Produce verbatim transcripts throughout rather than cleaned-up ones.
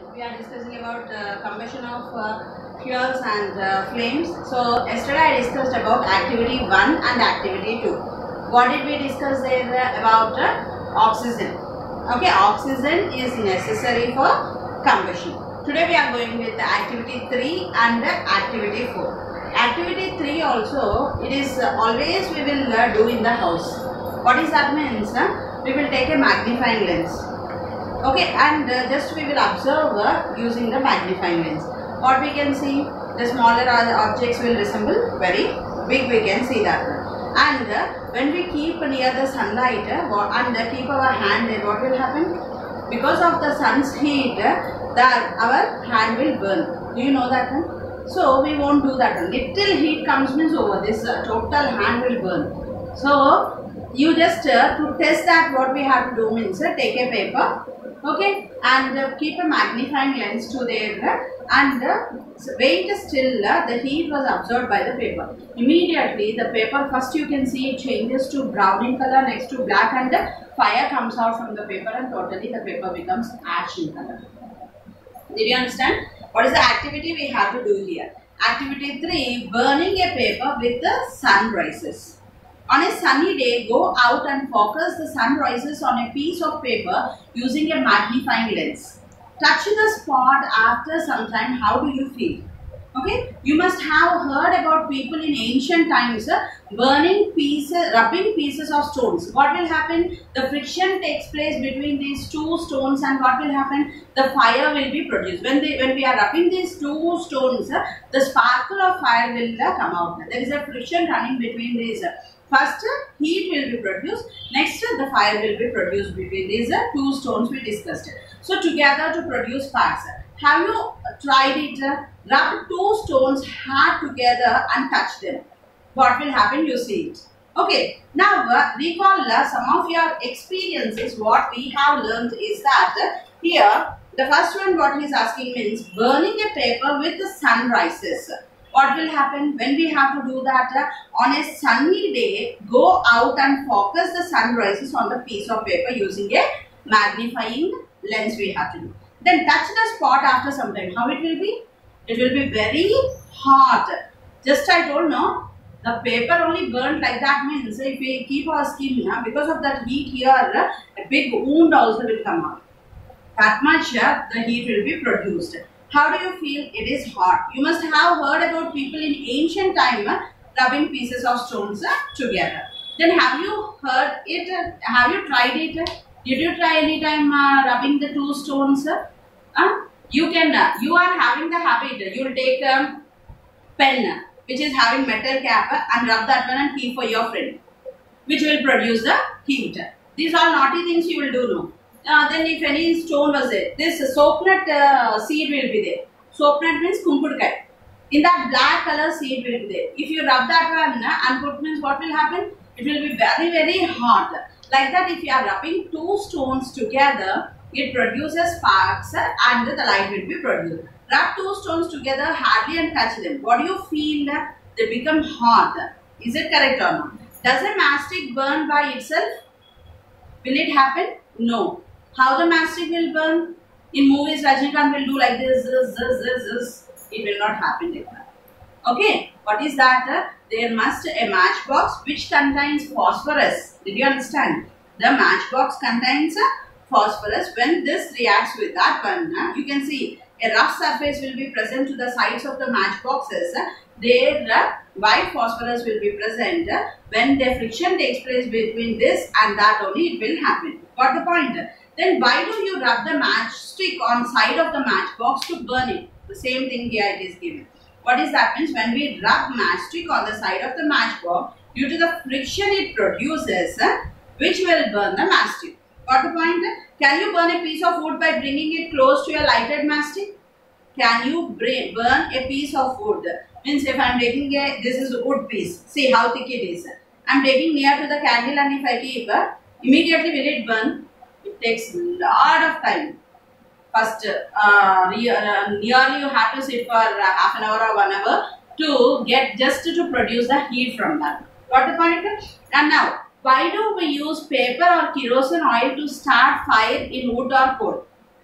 we are discussing about uh, combustion of uh, fuels and uh, flames. So yesterday I discussed about activity one and activity two. What did we discuss there about uh, oxygen? Okay, oxygen is necessary for combustion. Today we are going with the activity three and the activity four. Activity three also, it is uh, always we will uh, do in the house. What is that means? Uh, we will take a magnifying lens. Okay, and uh, just we will observe uh, using the magnifying lens. What we can see, the smaller objects will resemble very big, we can see that. And uh, when we keep near the sunlight uh, and uh, keep our hand there, what will happen? Because of the sun's heat, uh, that our hand will burn. Do you know that one? So we won't do that one. Little heat comes means over, this uh, total hand will burn. So you just uh, to test that, what we have to do means uh, take a paper, okay, and uh, keep a magnifying lens to there uh, and uh, wait still uh, the heat was absorbed by the paper. Immediately the paper, first you can see it changes to brown in color, next to black, and the fire comes out from the paper and totally the paper becomes ash in color. Did you understand? What is the activity we have to do here? Activity three, burning a paper with the sunrises. On a sunny day, go out and focus the sunrises on a piece of paper using a magnifying lens. Touch the spot after some time. How do you feel? Okay, you must have heard about people in ancient times uh, burning pieces, rubbing pieces of stones. What will happen? The friction takes place between these two stones, and what will happen? The fire will be produced. When they, when we are rubbing these two stones, uh, the sparkle of fire will uh, come out. There is a friction running between these. Uh, First, uh, heat will be produced. Next, uh, the fire will be produced between these uh, two stones we discussed. So, together to produce sparks. Have you tried it? Uh, rub two stones hard together and touch them. What will happen? You see it. Okay. Now, uh, recall uh, some of your experiences. What we have learned is that uh, here, the first one what he is asking means burning a paper with the sunrises. What will happen when we have to do that? Uh, on a sunny day, go out and focus the sunrises on the piece of paper using a magnifying lens we have to do. Then touch the spot after some time. How it will be? It will be very hot. Just I told no, the paper only burnt like that means if we keep our skin, uh, because of that heat here, uh, a big wound also will come out. That much uh, the heat will be produced. How do you feel? It is hot. You must have heard about people in ancient time uh, rubbing pieces of stones uh, together. Then have you heard it? Uh, have you tried it? Uh, did you try any time uh, rubbing the two stones? Uh, uh, you can. Uh, you are having the habit. You will take a um, pen uh, which is having metal cap uh, and rub that one and keep for your friend, which will produce the heat. These are naughty things you will do now. Uh, then if any stone was there, this soapnut uh, seed will be there. Soapnut means kumpudkai. In that black color seed will be there. If you rub that one uh, and put means what will happen? It will be very very hot. Like that if you are rubbing two stones together, it produces sparks uh, and the light will be produced. Rub two stones together hardly and touch them. What do you feel? Uh, they become hot. Is it correct or not? Does a matchstick burn by itself? Will it happen? No. How the matchstick will burn? In movies, Rajinikanth will do like this, this, this, this, this. It will not happen like that. Okay, what is that? Uh, there must a matchbox which contains phosphorus. Did you understand? The matchbox contains uh, phosphorus. When this reacts with that one, uh, you can see a rough surface will be present to the sides of the matchboxes. Uh, there, uh, white phosphorus will be present. Uh, when the friction takes place between this and that, only it will happen. Got the point? Then why do you rub the matchstick on side of the matchbox to burn it? The same thing here it is given. What is that means? When we rub matchstick on the side of the matchbox, due to the friction it produces, uh, which will burn the matchstick. Got the point? Can you burn a piece of wood by bringing it close to a lighted matchstick? Can you bring, burn a piece of wood? Means if I am taking a, this is a wood piece. See how thick it is. I am taking near to the candle and if I keep, uh, immediately will it burn? It takes a lot of time. First, uh, re uh, nearly you have to sit for uh, half an hour or one hour to get just to produce the heat from that. Got the point? And now, why do we use paper or kerosene oil to start fire in wood or coal?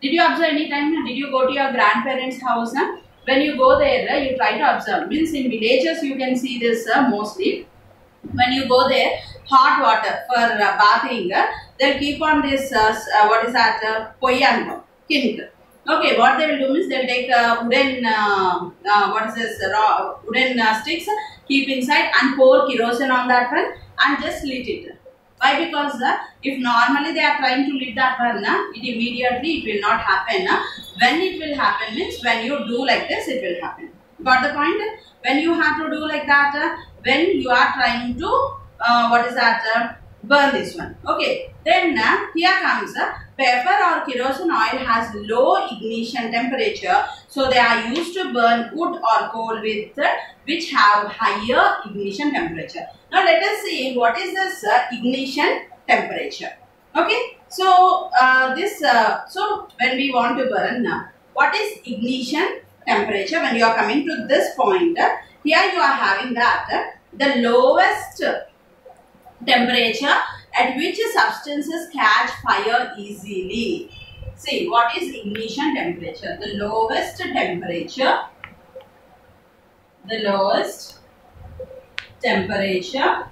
Did you observe any time? Did you go to your grandparents' house? Huh? When you go there, you try to observe. Means in villages you can see this uh, mostly. When you go there, hot water for uh, bathing, uh, they'll keep on this, uh, uh, what is that, uh, poyango, kink. Okay, what they will do is they'll take uh, wooden, uh, uh, what is this, raw, wooden uh, sticks, keep inside and pour kerosene on that one and just lit it. Why? Because uh, if normally they are trying to lit that one, uh, it immediately it will not happen. Uh. When it will happen means when you do like this, it will happen. Got the point? When you have to do like that, uh, when you are trying to, uh, what is that, uh, burn this one. Okay, then uh, here comes uh, pepper or kerosene oil has low ignition temperature, so they are used to burn wood or coal with uh, which have higher ignition temperature. Now let us see what is this uh, ignition temperature. Okay, so uh, this uh, so when we want to burn, uh, what is ignition temperature? When you are coming to this point, uh, here you are having that uh, the lowest temperature at which substances catch fire easily. See, what is ignition temperature? The lowest temperature, the lowest temperature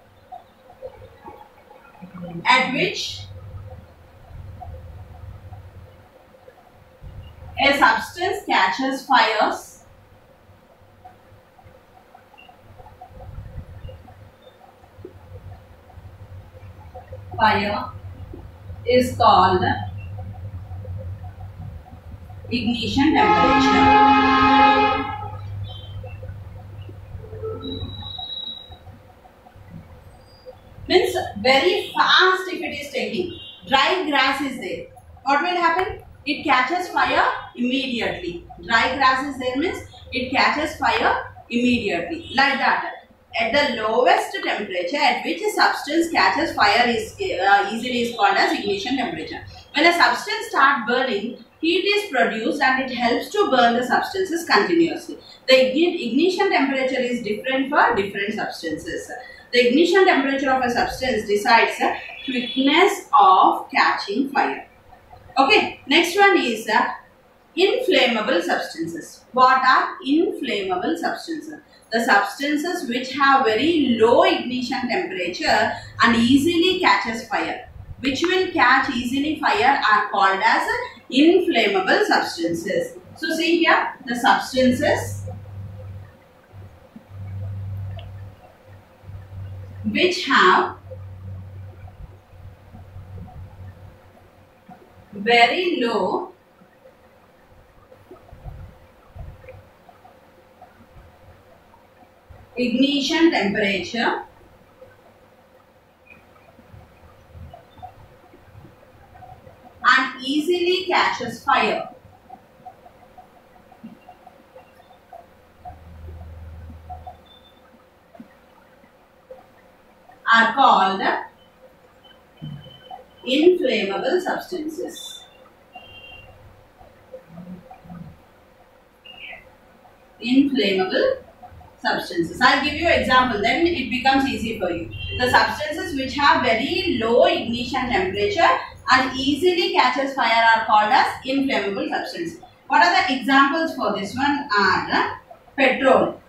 at which a substance catches fires fire is called ignition temperature. Means very fast if it is taking. Dry grass is there. What will happen? It catches fire immediately. Dry grass is there means it catches fire immediately. Like that. At the lowest temperature at which a substance catches fire is uh, easily is called as ignition temperature. When a substance starts burning, heat is produced and it helps to burn the substances continuously. The ignition temperature is different for different substances. The ignition temperature of a substance decides the quickness of catching fire. Okay, next one is uh, inflammable substances. What are inflammable substances? The substances which have very low ignition temperature and easily catches fire. Which will catch easily fire are called as inflammable substances. So see here, the substances which have very low ignition temperature and easily catches fire are called inflammable substances. Inflammable substances. I'll give you an example, then it becomes easy for you. The substances which have very low ignition temperature and easily catches fire are called as inflammable substances. What are the examples for this one? Are petrol,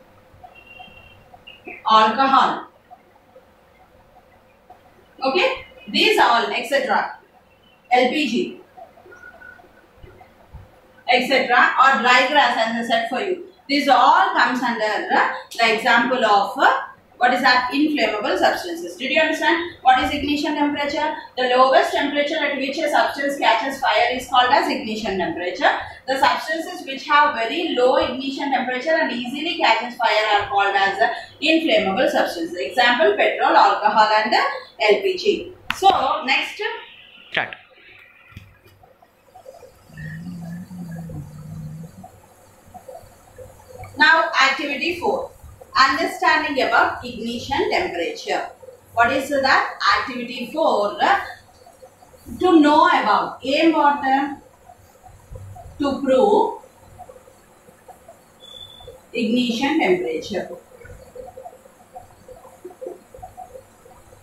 alcohol, okay, these all et cetera. L P G, et cetera or dry grass as I said for you. This all comes under uh, the example of uh, what is that? Inflammable substances. Did you understand? What is ignition temperature? The lowest temperature at which a substance catches fire is called as ignition temperature. The substances which have very low ignition temperature and easily catches fire are called as uh, inflammable substances. Example, petrol, alcohol and uh, L P G. So, next. Cut. Now, activity four. Understanding about ignition temperature. What is that? Activity four. To know about. Aim what? To prove ignition temperature.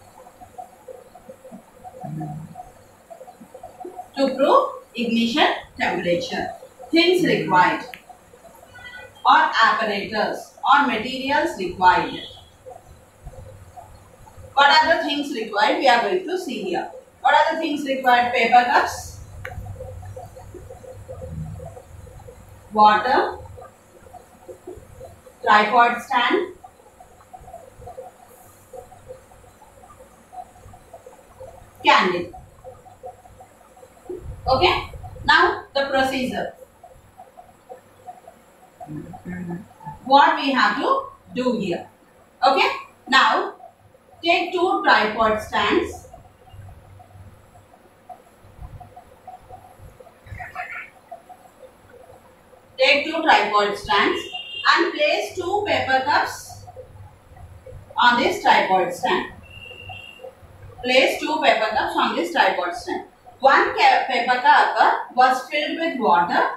To prove ignition temperature. Things required or apparatus or materials required. What are the things required? We are going to see here. What are the things required? Paper cups, water, tripod stand, candle. Okay. Now the procedure. What we have to do here. Okay. Now take two tripod stands. Take two tripod stands and place two paper cups on this tripod stand. Place two paper cups on this tripod stand. One paper cup was filled with water.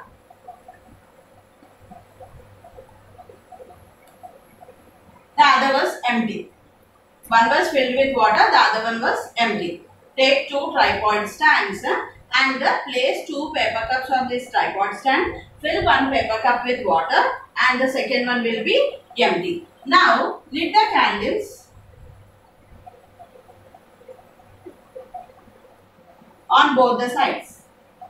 The other was empty. One was filled with water, the other one was empty. Take two tripod stands and place two paper cups on this tripod stand. Fill one paper cup with water and the second one will be empty. Now, lit the candles on both the sides.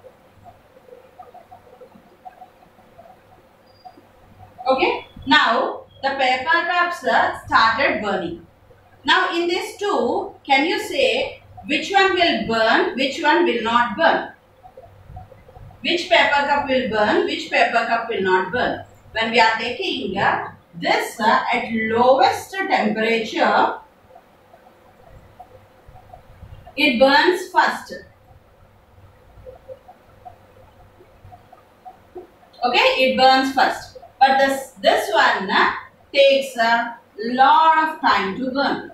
Okay. Now, the paper cups started burning. Now, in this two, can you say which one will burn, which one will not burn? Which paper cup will burn, which paper cup will not burn? When we are taking uh, this uh, at lowest temperature, it burns first. Okay, it burns first. But this, this one uh, takes a lot of time to burn.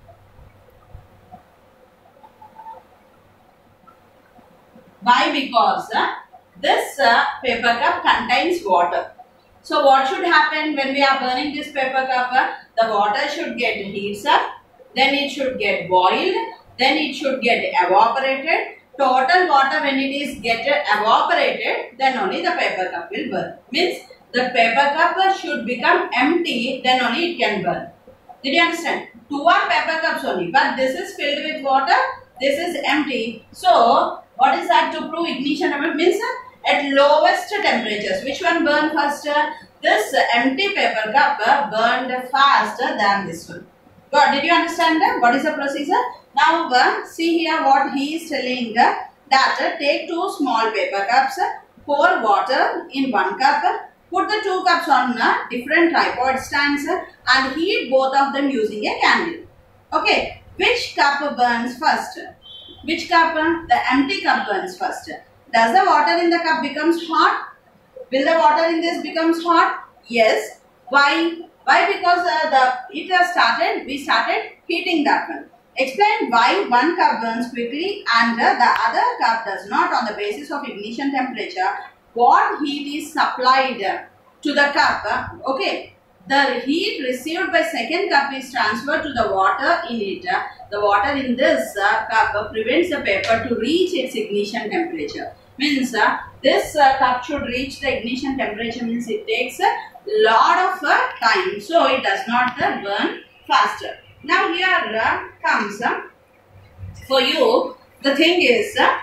Why? Because uh, this uh, paper cup contains water. So what should happen when we are burning this paper cup? Uh, the water should get heats up, then it should get boiled, then it should get evaporated. Total water when it is get evaporated, then only the paper cup will burn. Means the paper cup should become empty, then only it can burn. Did you understand? Two are paper cups only, but this is filled with water, this is empty. So what is that to prove ignition? Means at lowest temperatures, which one burned faster? This empty paper cup burned faster than this one. God, did you understand that? What is the procedure? Now uh, see here what he is telling uh, that uh, take two small paper cups, uh, pour water in one cup, uh, put the two cups on uh, different tripod stands uh, and heat both of them using a candle. Okay, which cup burns first? Which cup? Uh, the empty cup burns first. Does the water in the cup becomes hot? Will the water in this becomes hot? Yes. Why? Why? Because uh, the it has started, we started heating that one. Explain why one cup burns quickly and uh, the other cup does not on the basis of ignition temperature. What heat is supplied uh, to the cup? Uh, okay. The heat received by second cup is transferred to the water in it. Uh, the water in this uh, cup uh, prevents the paper to reach its ignition temperature. Means uh, this uh, cup should reach the ignition temperature, means it takes a lot of uh, time. So it does not uh, burn faster. Now here uh, comes uh, for you, the thing is, uh,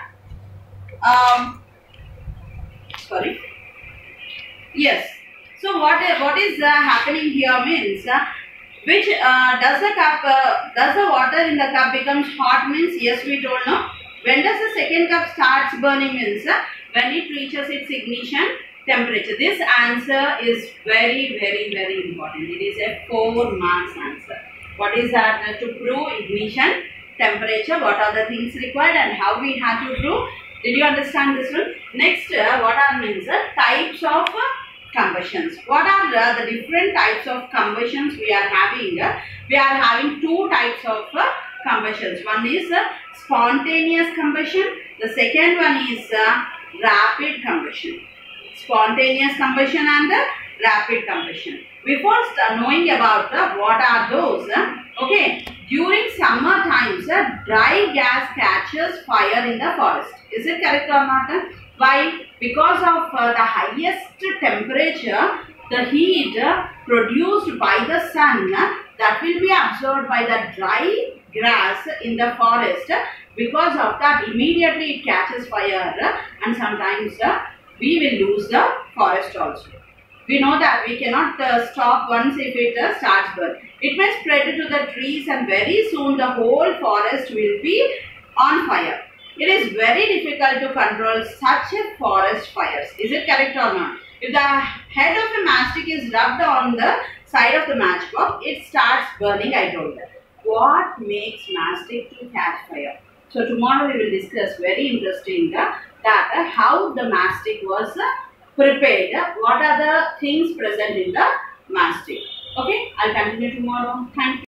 um, sorry, yes. So what, what is uh, happening here means, uh, which uh, does the cup, uh, does the water in the cup becomes hot means, yes we told no. When does the second cup starts burning means, uh, when it reaches its ignition temperature. This answer is very very very important. It is a four marks answer. What is that? Uh, to prove ignition temperature, what are the things required and how we have to prove. Did you understand this one? Next, uh, what are means uh, types of uh, combustions. What are uh, the different types of combustions we are having? Uh, we are having two types of uh, combustions. One is uh, spontaneous combustion. The second one is uh, rapid combustion. Spontaneous combustion and uh, rapid combustion. Before knowing about uh, what are those, uh, okay, during summer times, uh, dry gas catches fire in the forest. Is it correct or not? Uh? Why? because of uh, the highest temperature, the heat uh, produced by the sun uh, that will be absorbed by the dry grass in the forest. Because of that, immediately it catches fire uh, and sometimes uh, we will lose the forest also. We know that we cannot uh, stop once if it uh, starts burning. It may spread to the trees and very soon the whole forest will be on fire. It is very difficult to control such a forest fires. Is it correct or not? If the head of the matchstick is rubbed on the side of the matchbox, it starts burning, I told you. What makes matchstick to catch fire? So tomorrow we will discuss very interesting uh, that uh, how the matchstick was uh, prepared. Uh, what are the things present in the matchstick? Okay, I'll continue tomorrow. Thank you.